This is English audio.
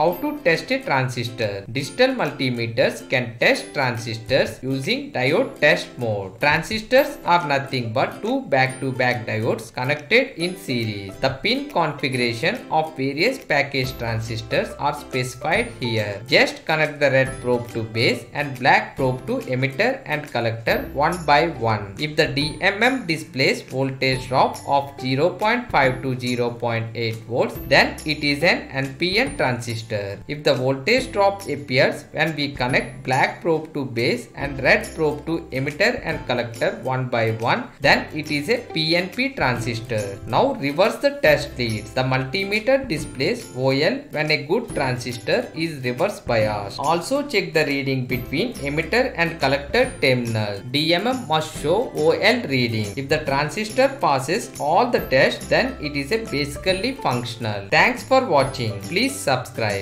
How to test a transistor. Digital multimeters can test transistors using diode test mode. Transistors are nothing but two back-to-back diodes connected in series. The pin configuration of various packaged transistors are specified here. Just connect the red probe to base and black probe to emitter and collector one by one. If the DMM displays voltage drop of 0.5 to 0.8 volts, then it is an NPN transistor. If the voltage drop appears when we connect black probe to base and red probe to emitter and collector one by one, then it is a PNP transistor. Now reverse the test leads. The multimeter displays OL when a good transistor is reverse biased. Also check the reading between emitter and collector terminal. DMM must show OL reading. If the transistor passes all the tests, then it is a basically functional. Thanks for watching. Please subscribe.